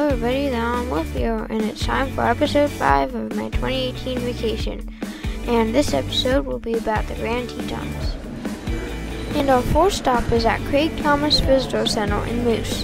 everybody, that I'm Wolf here, and it's time for episode 5 of my 2018 vacation. And this episode will be about the Grand Tetons. And our fourth stop is at Craig Thomas Visitor Center in Moose.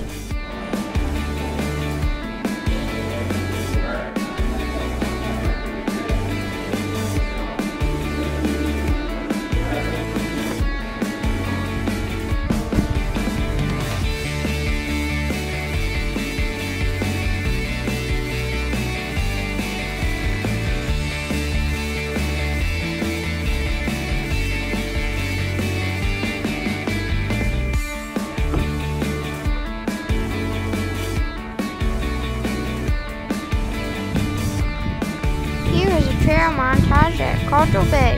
Here is a trail montage at Caldwell Bay.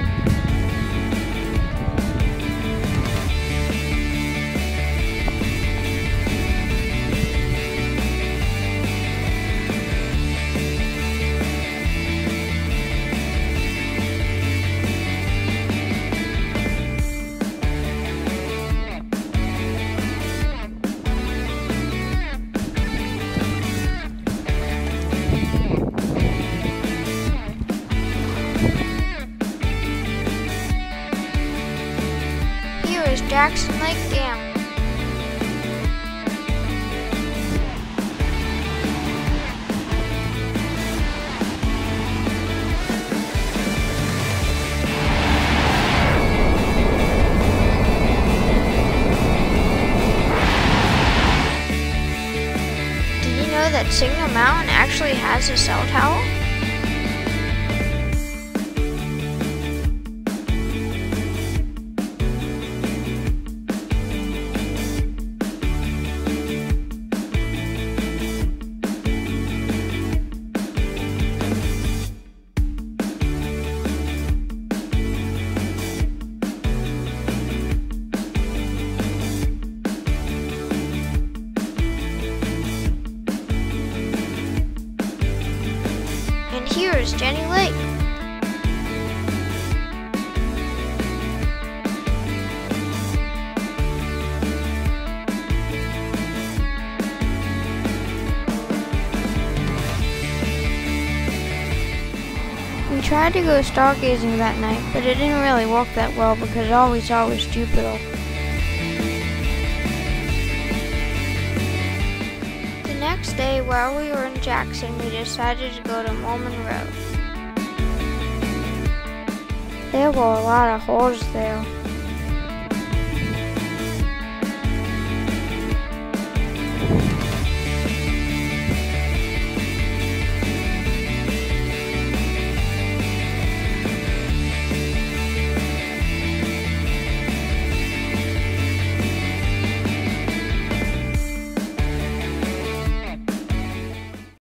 Jackson Lake Dam. Did you know that Signal Mountain actually has a cell tower? And here is Jenny Lake. We tried to go stargazing that night, but it didn't really work that well because all we saw was Jupiter. The next day, while we were in Jackson, we decided to go to Mormon Road. There were a lot of holes there.